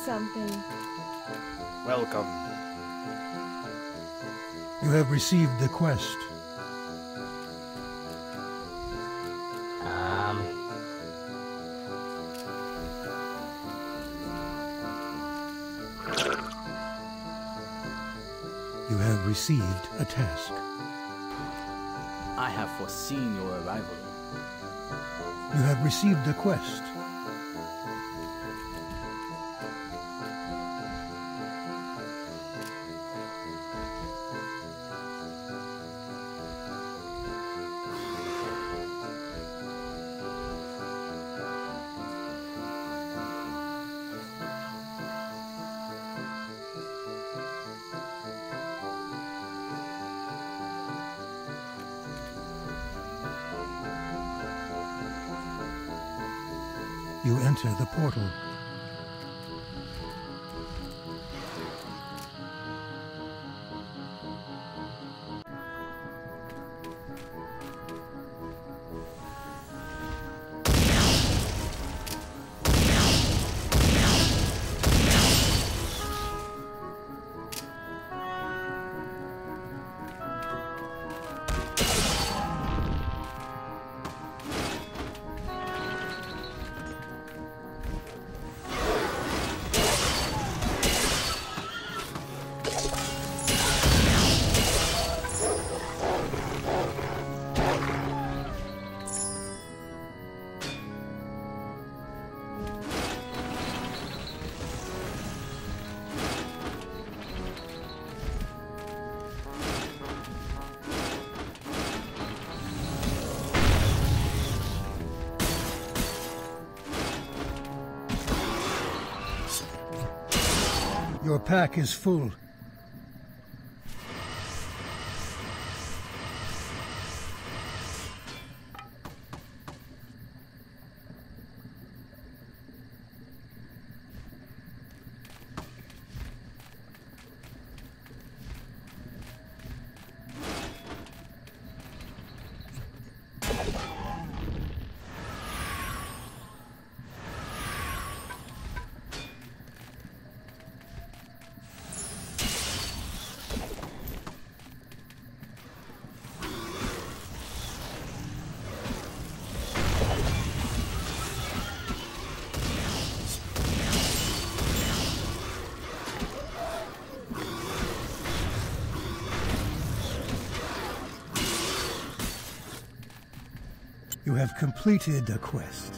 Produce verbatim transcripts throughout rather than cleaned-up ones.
something. Welcome. You have received the quest. Um... You have received a task. I have foreseen your arrival. You have received a quest. You enter the portal. Your pack is full. You have completed a quest.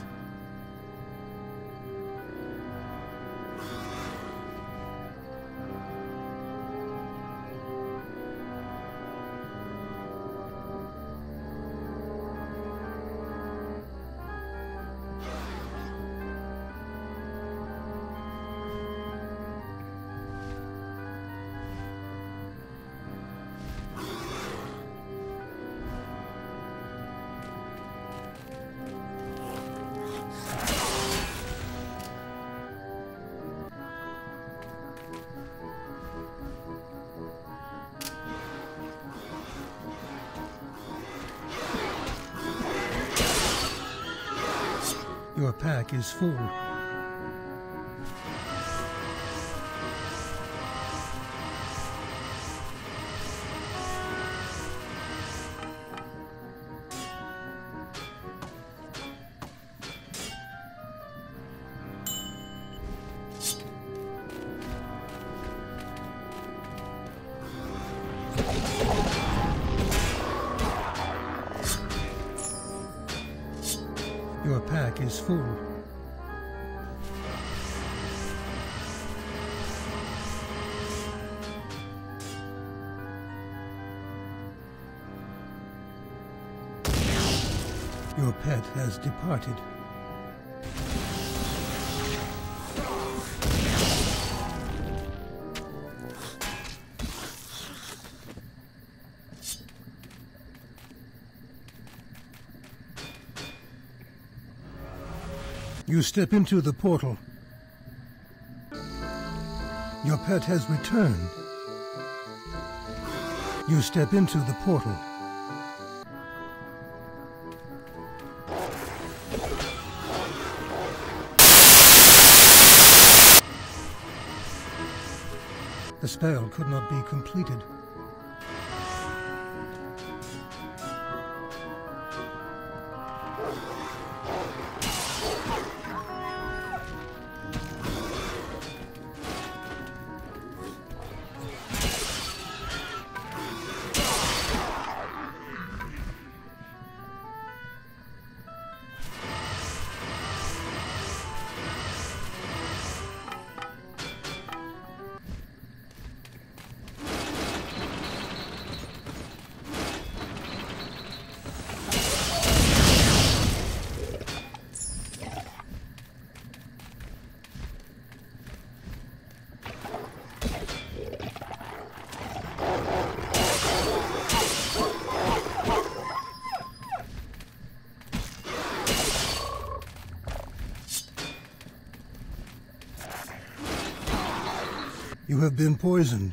Your pack is full. Your pack is full. Your pet has departed. You step into the portal. Your pet has returned. You step into the portal. The spell could not be completed. You have been poisoned.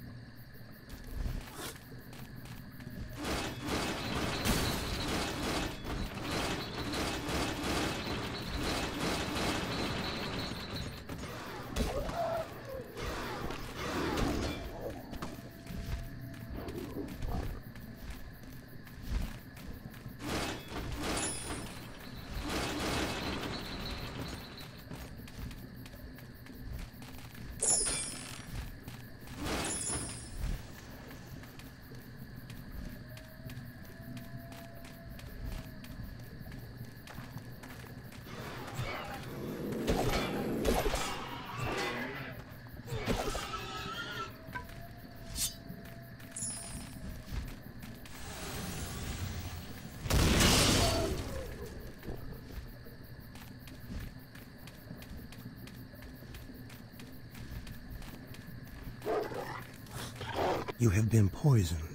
You have been poisoned.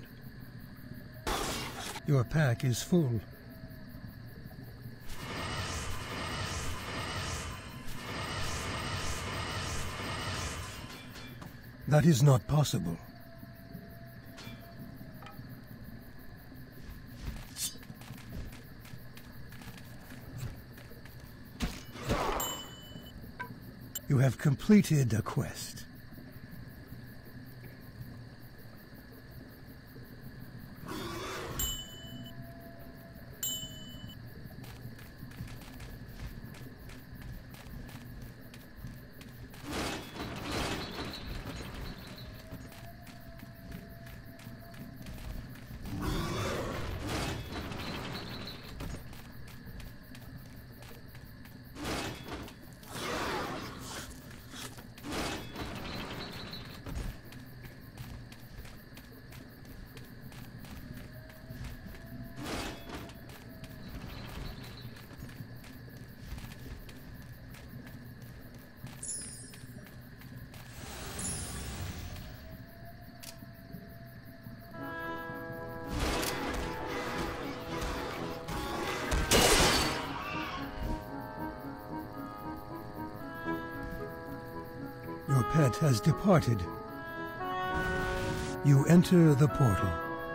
Your pack is full. That is not possible. You have completed a quest. Your pet has departed. You enter the portal.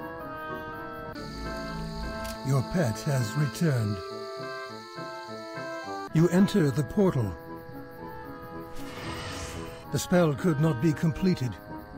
Your pet has returned. You enter the portal. The spell could not be completed.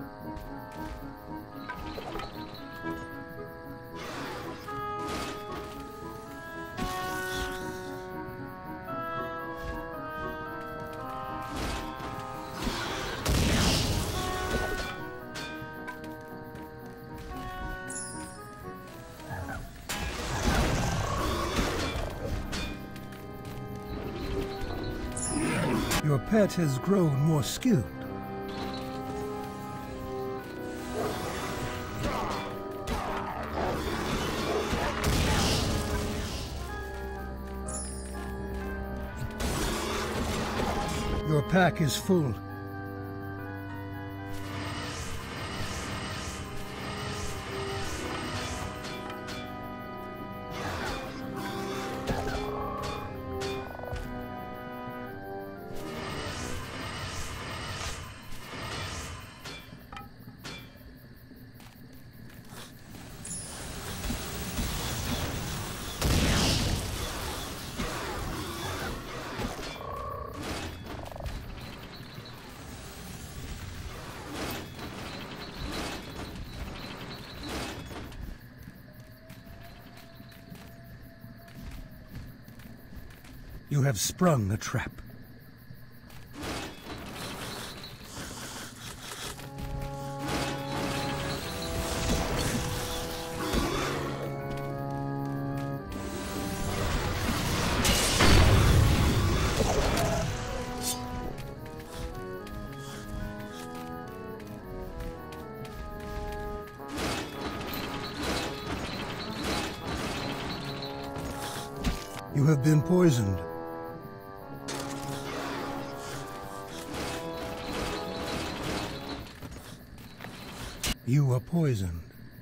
Your pet has grown more skilled. Your pack is full. You have sprung a trap. You have been poisoned. You are poisoned.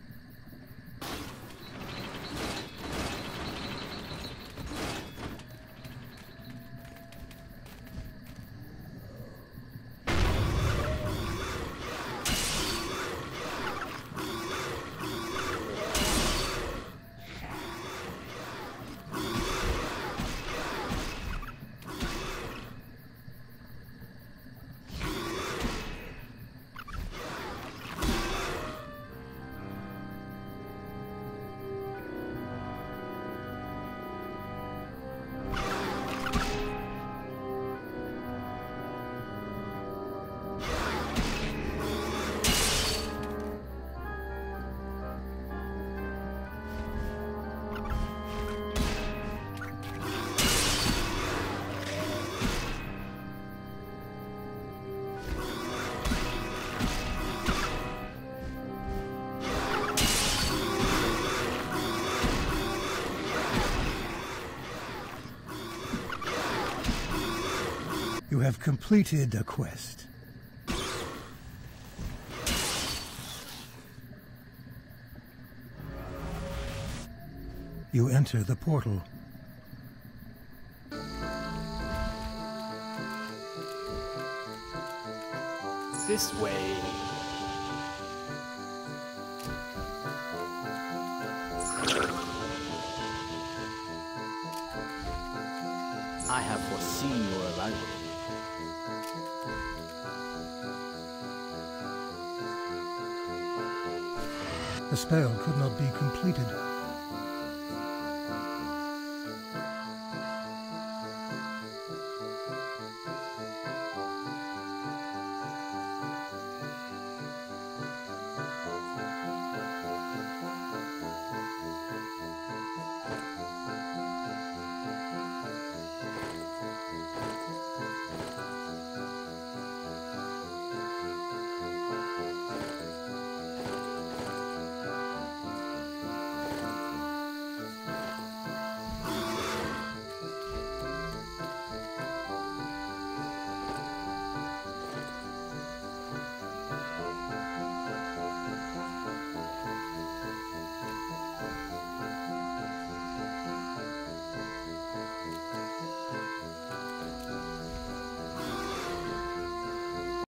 You have completed a quest. You enter the portal. This way. I have foreseen your arrival. The spell could not be completed.